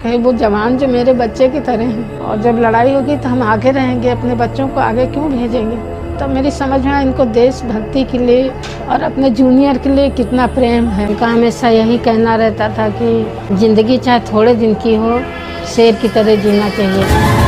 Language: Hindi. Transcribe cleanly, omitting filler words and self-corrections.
है वो जवान जो मेरे बच्चे की तरह हैं, और जब लड़ाई होगी तो हम आगे रहेंगे, अपने बच्चों को आगे क्यों भेजेंगे। तो मेरी समझ में इनको देशभक्ति के लिए और अपने जूनियर के लिए कितना प्रेम है। उनका हमेशा यही कहना रहता था कि जिंदगी चाहे थोड़े दिन की हो, शेर की तरह जीना चाहिए।